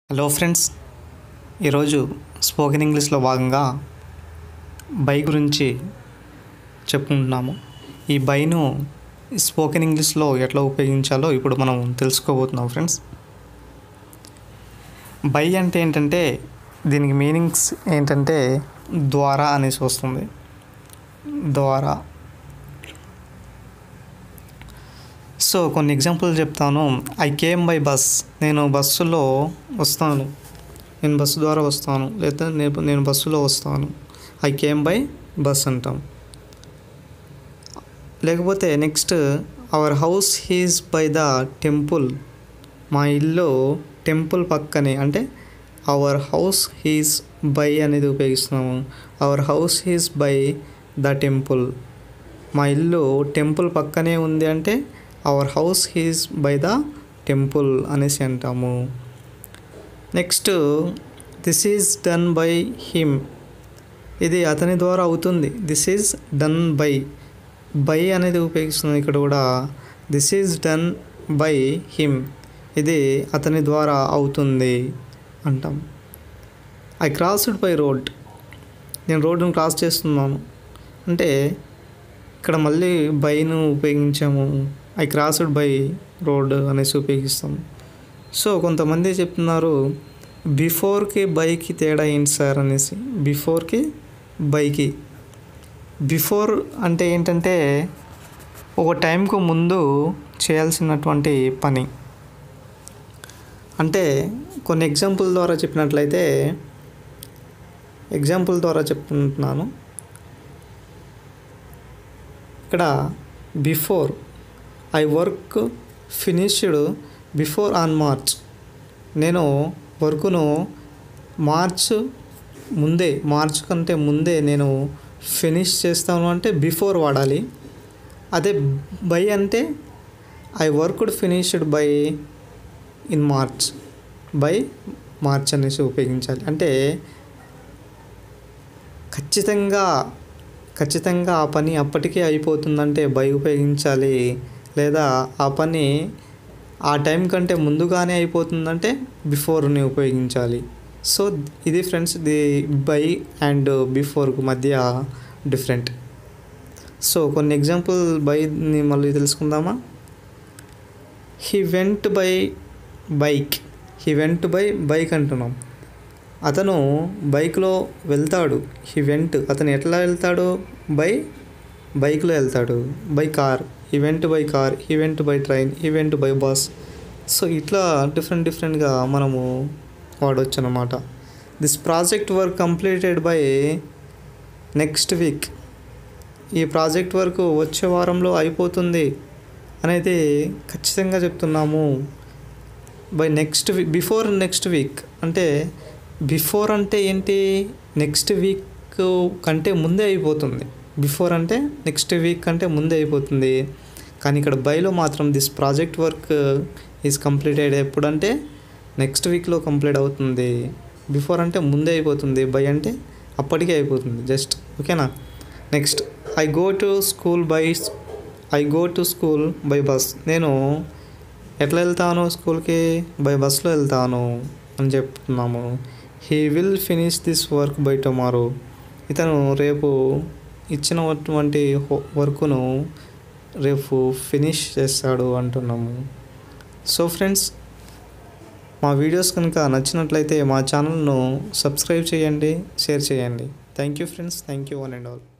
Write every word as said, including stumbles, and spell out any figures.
Hello friends, ఈరోజు spoken ఇంగ్లీష్లో భాగంగా బై గురించి చెప్పుకుంటున్నాము. ఈ బైను స్పోకెన్ ఇంగ్లీష్లో ఎట్లా ఉపయోగించాలో ఇప్పుడు మనం తెలుసుకోబోతున్నాం. ఫ్రెండ్స్, బై అంటే ఏంటంటే దీనికి మీనింగ్స్ ఏంటంటే ద్వారా అనేసి వస్తుంది. ద్వారా. సో కొన్ని ఎగ్జాంపుల్ చెప్తాను. I came by bus. నేను బస్సులో వస్తాను. నేను బస్సు ద్వారా వస్తాను, లేదా నేను నేను బస్సులో వస్తాను. ఐ కేమ్ బై బస్ అంటాం. లేకపోతే next, our house is by the temple. మా ఇల్లు టెంపుల్ పక్కనే. అంటే అవర్ హౌస్ ఈజ్ బై అనేది ఉపయోగిస్తున్నాము. Our house is by the temple. మా ఇల్లు టెంపుల్ పక్కనే ఉంది అంటే our house is by the temple అనేసి అంటాము. Next, this is done by him. ఇది అతని ద్వారా అవుతుంది. This is done by. By అనేది ఉపయోగిస్తుంది ఇక్కడ కూడా. This is done by him. ఇది అతని ద్వారా అవుతుంది అంటాం. I crossed by road. నేను రోడ్డును క్రాస్ చేస్తున్నాను అంటే ఇక్కడ మళ్ళీ బైను ఉపయోగించాము. ఐ క్రాస్డ్ బై రోడ్ అనేసి ఉపయోగిస్తాము. సో కొంతమంది చెప్తున్నారు బిఫోర్కి బైకి తేడా ఏంటి సార్ అనేసి. బిఫోర్కి బైకి. బిఫోర్ అంటే ఏంటంటే ఒక టైంకు ముందు చేయాల్సినటువంటి పని. అంటే కొన్ని ఎగ్జాంపుల్ ద్వారా చెప్పినట్లయితే, ఎగ్జాంపుల్ ద్వారా చెప్తున్నాను. ఇక్కడ before I work finished before on March. నేను వర్కును మార్చ్ ముందే, మార్చ్ కంటే ముందే నేను ఫినిష్ చేస్తాను అంటే బిఫోర్ వాడాలి. అదే బై అంటే I worked finished by in March. By March అనేసి ఉపయోగించాలి. అంటే ఖచ్చితంగా ఖచ్చితంగా ఆ పని అప్పటికే అయిపోతుందంటే బై ఉపయోగించాలి. లేదా ఆ పని ఆ టైం కంటే ముందుగానే అయిపోతుందంటే బిఫోర్ని ఉపయోగించాలి. సో ఇది ఫ్రెండ్స్, ది బై అండ్ బిఫోర్కు మధ్య డిఫరెంట్. సో కొన్ని ఎగ్జాంపుల్ బైని మళ్ళీ తెలుసుకుందామా. He went by bike. He went by bike అంటున్నాం. అతను బైక్లో వెళ్తాడు. He went. అతను ఎట్లా వెళ్తాడు? బై బైక్లో వెళ్తాడు. By car. He went by car. He went by train. He went by bus. So ఇట్లా డిఫరెంట్ డిఫరెంట్గా మనము వాడవచ్చు అన్నమాట. This project work completed by next week. ఈ ప్రాజెక్ట్ వర్క్ వచ్చే వారంలో అయిపోతుంది అనేది ఖచ్చితంగా చెప్తున్నాము. By next week. Before next week అంటే బిఫోర్ అంటే ఏంటి? నెక్స్ట్ వీక్ కంటే ముందే అయిపోతుంది. బిఫోర్ అంటే నెక్స్ట్ వీక్ కంటే ముందే అయిపోతుంది. కానీ ఇక్కడ బైలో మాత్రం this project work is completed ఎప్పుడంటే నెక్స్ట్ వీక్లో కంప్లీట్ అవుతుంది. బిఫోర్ అంటే ముందే అయిపోతుంది. బై అంటే అప్పటికే అయిపోతుంది జస్ట్. ఓకేనా. Next, I go to school by I go to school by bus. నేను ఎట్లా వెళ్తాను స్కూల్కి? బై బస్లో వెళ్తాను అని చెప్తున్నాము. He will finish this work by tomorrow. ఇతను రేపు ఇచ్చినటువంటి వర్కును రేపు ఫినిష్ చేస్తాడు అంటున్నాము. సో ఫ్రెండ్స్, మా వీడియోస్ కనుక నచ్చినట్లయితే మా ఛానల్ను సబ్స్క్రైబ్ చేయండి, షేర్ చేయండి. Thank you friends. Thank you one and all.